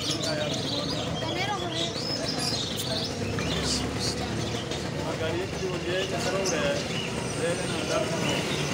Magari io ti devo dire che sarò ore, non andare